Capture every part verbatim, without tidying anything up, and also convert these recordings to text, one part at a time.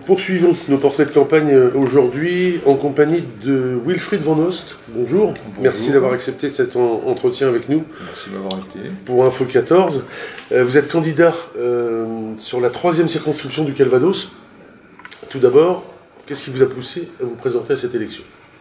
poursuivons nos portraits de campagne aujourd'hui en compagnie de Wilfried Van Oost. Bonjour. Bonjour. Merci d'avoir accepté cet en entretien avec nous. Merci de m'avoir invité. Pour Info quatorze. Euh, vous êtes candidat euh, sur la troisième circonscription du Calvados. Tout d'abord, qu'est-ce qui vous a poussé à vous présenter à cette élection?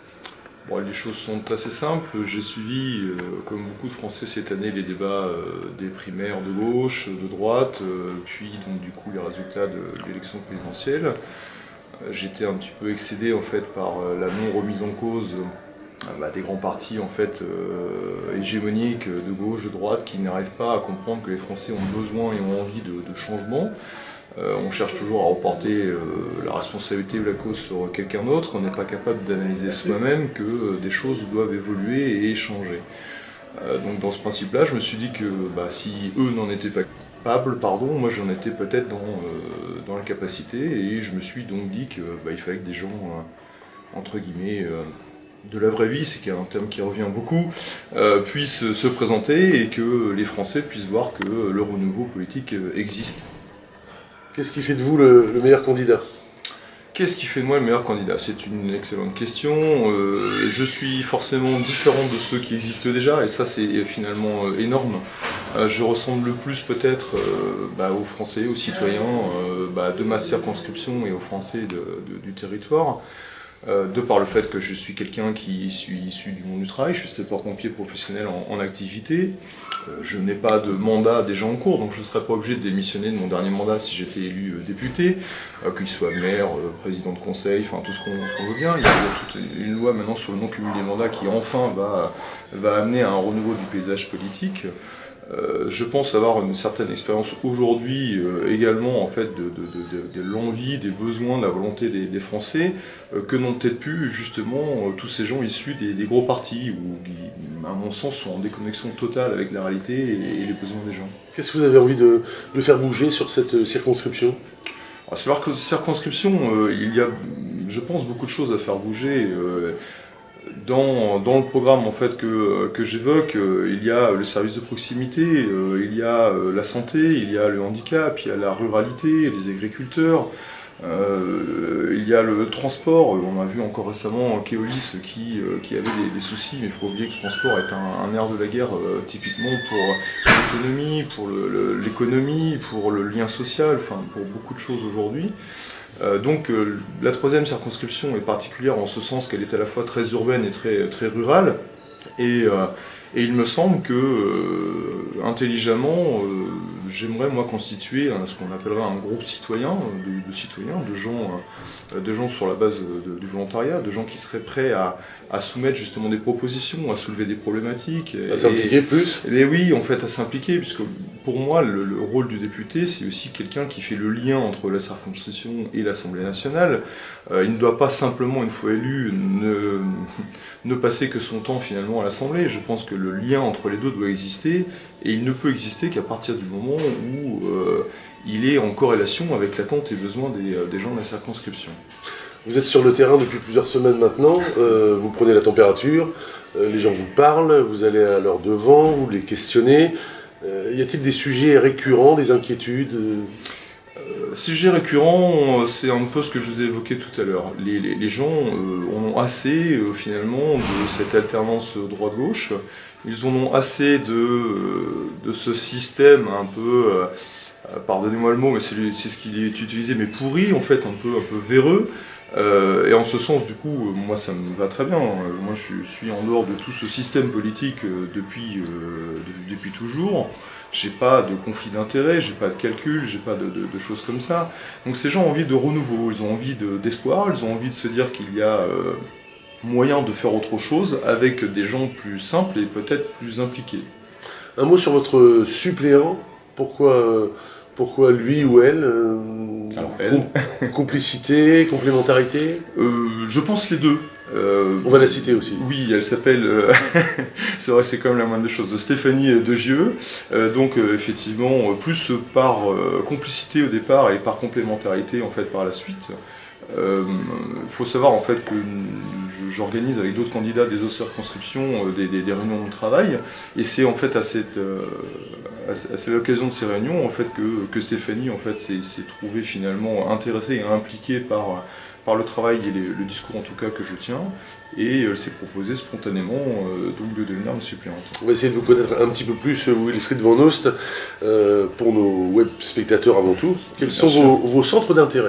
Bon, les choses sont assez simples. J'ai suivi, euh, comme beaucoup de Français cette année, les débats euh, des primaires de gauche, de droite, euh, puis donc du coup les résultats de l'élection présidentielle. Euh, J'étais un petit peu excédé en fait par euh, la non-remise en cause euh, bah, des grands partis en fait euh, hégémoniques de gauche, de droite, qui n'arrivent pas à comprendre que les Français ont besoin et ont envie de, de changement. Euh, on cherche toujours à reporter euh, la responsabilité ou la cause sur quelqu'un d'autre. On n'est pas capable d'analyser soi-même que euh, des choses doivent évoluer et changer. Euh, donc dans ce principe-là, je me suis dit que bah, si eux n'en étaient pas capables, pardon, moi j'en étais peut-être dans, euh, dans la capacité, et je me suis donc dit qu'il bah, fallait que des gens, euh, entre guillemets, euh, de la vraie vie, c'est un terme qui revient beaucoup, euh, puissent se présenter et que les Français puissent voir que le renouveau politique existe. Qu'est-ce qui fait de vous le, le meilleur candidat? Qu'est-ce qui fait de moi le meilleur candidat? C'est une excellente question. Euh, je suis forcément différent de ceux qui existent déjà, et ça c'est finalement euh, énorme. Euh, je ressemble le plus peut-être euh, bah, aux Français, aux citoyens euh, bah, de ma circonscription et aux Français de, de, du territoire. Euh, de par le fait que je suis quelqu'un qui suis issu du monde du travail, je suis sapeur-pompier professionnel en, en activité, euh, je n'ai pas de mandat déjà en cours, donc je ne serais pas obligé de démissionner de mon dernier mandat si j'étais élu euh, député, euh, qu'il soit maire, euh, président de conseil, enfin tout ce qu'on qu veut bien. Il y, a, il y a toute une loi maintenant sur le non-cumul des mandats qui enfin va, va amener à un renouveau du paysage politique. Euh, je pense avoir une certaine expérience aujourd'hui euh, également en fait de, de, de, de, de l'envie, des besoins, de la volonté des, des Français euh, que n'ont peut-être pu justement euh, tous ces gens issus des, des gros partis ou qui, à mon sens, sont en déconnexion totale avec la réalité et, et les besoins des gens. Qu'est-ce que vous avez envie de, de faire bouger sur cette circonscription? Alors, sur la circonscription, euh, il y a, je pense, beaucoup de choses à faire bouger. Euh, Dans, dans le programme en fait, que, que j'évoque, euh, il y a le service de proximité, euh, il y a euh, la santé, il y a le handicap, il y a la ruralité, les agriculteurs, euh, il y a le transport. On a vu encore récemment Keolis qui, euh, qui avait des, des soucis, mais il faut oublier que le transport est un, un nerf de la guerre euh, typiquement pour l'autonomie, pour l'économie, le, pour le lien social, enfin pour beaucoup de choses aujourd'hui. Euh, donc euh, la troisième circonscription est particulière en ce sens qu'elle est à la fois très urbaine et très, très rurale, et, euh, et il me semble que euh, intelligemment euh, j'aimerais moi constituer hein, ce qu'on appellerait un groupe citoyen, de, de citoyens, de gens, euh, de gens sur la base de, du volontariat, de gens qui seraient prêts à, à soumettre justement des propositions, à soulever des problématiques. À s'impliquer plus? Mais oui, en fait, à s'impliquer, puisque pour moi, le, le rôle du député, c'est aussi quelqu'un qui fait le lien entre la circonscription et l'Assemblée nationale. Euh, il ne doit pas simplement, une fois élu, ne, ne passer que son temps finalement à l'Assemblée. Je pense que le lien entre les deux doit exister, et il ne peut exister qu'à partir du moment où euh, il est en corrélation avec l'attente et besoins des, des gens de la circonscription. Vous êtes sur le terrain depuis plusieurs semaines maintenant, euh, vous prenez la température, euh, les gens vous parlent, vous allez à leur devant, vous les questionnez. Euh, y a-t-il des sujets récurrents, des inquiétudes? euh, Sujet récurrent, c'est un peu ce que je vous ai évoqué tout à l'heure. Les, les, les gens euh, en ont assez euh, finalement de cette alternance droite-gauche, ils en ont assez de, euh, de ce système un peu, euh, pardonnez-moi le mot, mais c'est ce qui est utilisé, mais pourri en fait, un peu, un peu véreux. Euh, et en ce sens, du coup, moi ça me va très bien. Moi je suis en dehors de tout ce système politique euh, depuis, euh, de, depuis toujours. J'ai pas de conflit d'intérêts, j'ai pas de calcul, j'ai pas de, de, de choses comme ça. Donc ces gens ont envie de renouveau, ils ont envie d'espoir, de, ils ont envie de se dire qu'il y a euh, moyen de faire autre chose avec des gens plus simples et peut-être plus impliqués. Un mot sur votre suppléant, pourquoi, euh, pourquoi lui ou elle? euh... Alors, elle. Complicité, complémentarité? euh, Je pense les deux. Euh, On va la citer aussi. Oui, elle s'appelle, euh, c'est vrai que c'est quand même la moindre des choses, Stéphanie Degieux. Euh, donc euh, effectivement, plus par euh, complicité au départ et par complémentarité en fait par la suite. Euh, il faut savoir en fait que j'organise avec d'autres candidats des autres circonscriptions euh, des, des, des réunions de travail, et c'est en fait à cette euh, à l'occasion de ces réunions en fait que, que Stéphanie en fait s'est trouvée finalement intéressée et impliquée par par le travail et les, le discours en tout cas que je tiens, et elle s'est proposée spontanément euh, donc de devenir ma suppléante. On va essayer de vous connaître un petit peu plus, Wilfried Van Oost, euh, pour nos web spectateurs avant tout. Quels Bien sont vos, vos centres d'intérêt?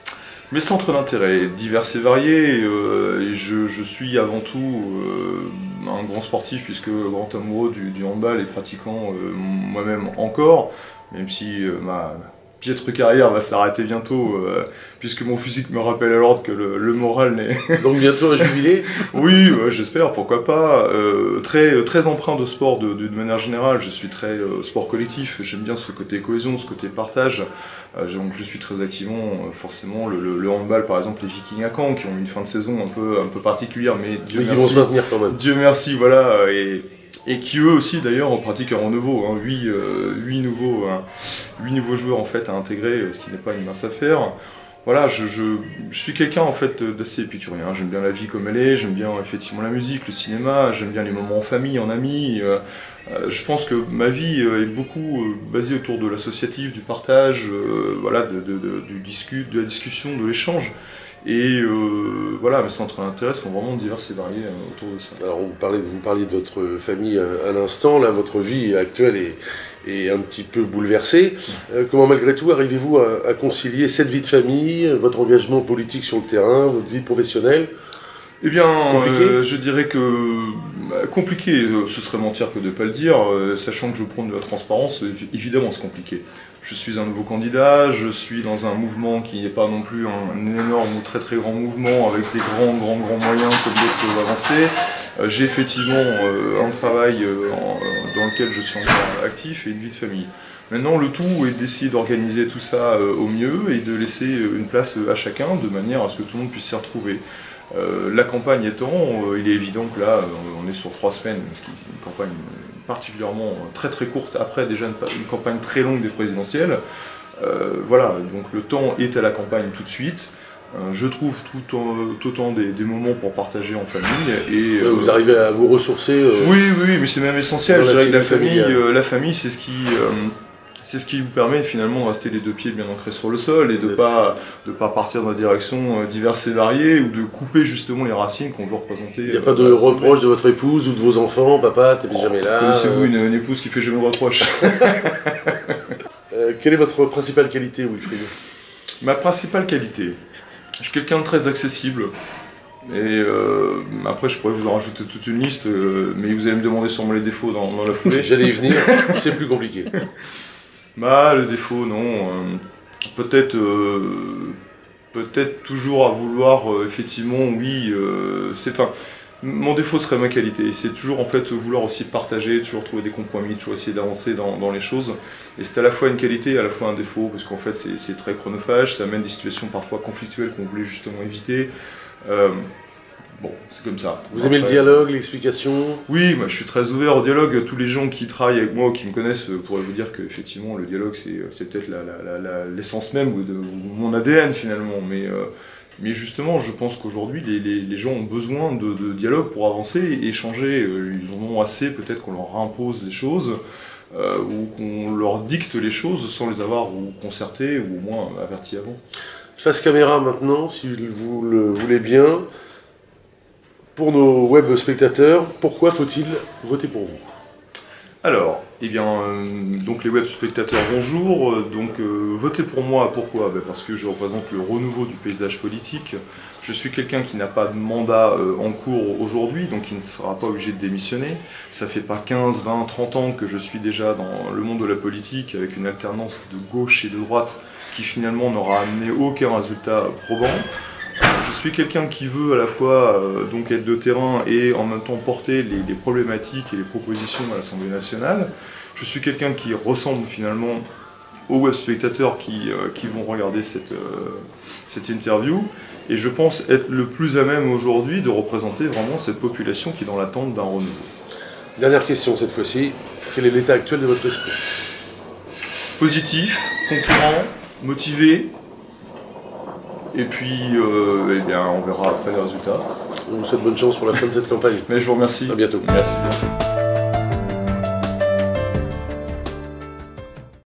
Mes centres d'intérêt, divers et variés, euh, et je, je suis avant tout euh, un grand sportif, puisque grand amoureux du, du handball et pratiquant euh, moi-même encore, même si euh, ma piètre carrière va s'arrêter bientôt, euh, puisque mon physique me rappelle à l'ordre que le, le moral n'est... Donc bientôt un jubilé? Oui, ouais, j'espère, pourquoi pas. Euh, très, très empreint de sport de, de, de manière générale, je suis très euh, sport collectif, j'aime bien ce côté cohésion, ce côté partage. Euh, donc je suis très activement, euh, forcément, le, le, le handball, par exemple, les Vikings à Caen, qui ont une fin de saison un peu, un peu particulière, mais Dieu mais merci. Qui vont se maintenir quand même. Dieu merci, voilà, et... Et qui eux aussi d'ailleurs pratiquent un renouveau, hein, huit, euh, huit, nouveaux, hein, huit nouveaux joueurs en fait à intégrer, ce qui n'est pas une mince affaire. Voilà, je, je, je suis quelqu'un en fait d'assez épicurien, hein. J'aime bien la vie comme elle est, j'aime bien effectivement la musique, le cinéma, j'aime bien les moments en famille, en amis. Euh, euh, je pense que ma vie est beaucoup euh, basée autour de l'associatif, du partage, euh, voilà, de, de, de, du discu, de la discussion, de l'échange. Et euh, voilà, mes centres d'intérêt sont vraiment divers et variés euh, autour de ça. Alors vous parlez, vous parliez de votre famille à, à l'instant, là votre vie actuelle est, est un petit peu bouleversée. Euh, comment malgré tout arrivez-vous à, à concilier cette vie de famille, votre engagement politique sur le terrain, votre vie professionnelle? Eh bien, euh, je dirais que bah, compliqué, euh, ce serait mentir que de ne pas le dire, euh, sachant que je prône de la transparence, évidemment c'est compliqué. Je suis un nouveau candidat, je suis dans un mouvement qui n'est pas non plus un, un énorme ou très très grand mouvement avec des grands grands grands moyens comme d'autres peuvent avancer. Euh, J'ai effectivement euh, un travail euh, en, dans lequel je suis encore actif et une vie de famille. Maintenant, le tout est d'essayer d'organiser tout ça euh, au mieux et de laisser une place à chacun de manière à ce que tout le monde puisse s'y retrouver. Euh, la campagne étant, euh, il est évident que là, on est sur trois semaines, ce qui est une campagne particulièrement très très courte, après déjà une, une campagne très longue des présidentielles. Euh, voilà, donc le temps est à la campagne tout de suite. Euh, je trouve tout, tout autant des, des moments pour partager en famille. Et, euh, vous euh, arrivez à vous ressourcer euh, Oui, oui, mais c'est même essentiel. Je dirais que la famille, euh, la famille c'est ce qui... Euh, C'est ce qui vous permet finalement de rester les deux pieds bien ancrés sur le sol et de ne pas, de pas partir dans des directions diverses et variées ou de couper justement les racines qu'on veut représenter. Il n'y a pas de reproche de votre épouse ou de vos enfants, papa, t'es oh, jamais là. Connaissez-vous une, une épouse qui fait jamais de reproche? euh, Quelle est votre principale qualité, Wilfried? Ma principale qualité, je suis quelqu'un de très accessible. Et euh, après, je pourrais vous en rajouter toute une liste, euh, mais vous allez me demander sûrement les défauts dans, dans la foulée. J'allais y venir, c'est plus compliqué. Bah, le défaut, non. Euh, peut-être euh, peut-être toujours à vouloir, euh, effectivement, oui, euh, c'est... Enfin, mon défaut serait ma qualité. C'est toujours, en fait, vouloir aussi partager, toujours trouver des compromis, toujours essayer d'avancer dans, dans les choses. Et c'est à la fois une qualité et à la fois un défaut, parce qu'en fait, c'est très chronophage, ça amène des situations parfois conflictuelles qu'on voulait justement éviter. Euh, Bon, c'est comme ça. Vous aimez Après, le dialogue, l'explication? Oui, moi je suis très ouvert au dialogue. Tous les gens qui travaillent avec moi ou qui me connaissent pourraient vous dire qu'effectivement le dialogue c'est peut-être l'essence la, la, la, même de, de mon A D N finalement. Mais, euh, mais justement, je pense qu'aujourd'hui les, les, les gens ont besoin de, de dialogue pour avancer et échanger. Ils en ont assez peut-être qu'on leur impose des choses euh, ou qu'on leur dicte les choses sans les avoir ou concertées ou au moins averties avant. Face caméra maintenant, si vous le voulez bien. Pour nos web spectateurs, pourquoi faut-il voter pour vous? Alors, eh bien, euh, donc les web spectateurs, bonjour. Donc, euh, votez pour moi, pourquoi? Ben parce que je représente le renouveau du paysage politique. Je suis quelqu'un qui n'a pas de mandat euh, en cours aujourd'hui, donc qui ne sera pas obligé de démissionner. Ça fait pas quinze, vingt, trente ans que je suis déjà dans le monde de la politique, avec une alternance de gauche et de droite qui finalement n'aura amené aucun résultat probant. Je suis quelqu'un qui veut à la fois euh, donc être de terrain et en même temps porter les, les problématiques et les propositions à l'Assemblée nationale. Je suis quelqu'un qui ressemble finalement aux web spectateurs qui, euh, qui vont regarder cette, euh, cette interview. Et je pense être le plus à même aujourd'hui de représenter vraiment cette population qui est dans l'attente d'un renouveau. Dernière question cette fois-ci. Quel est l'état actuel de votre esprit? Positif, concurrent, motivé. Et puis, euh, eh bien, on verra après les résultats. On vous souhaite bonne chance pour la fin de cette campagne. Mais je vous remercie. À bientôt. Merci.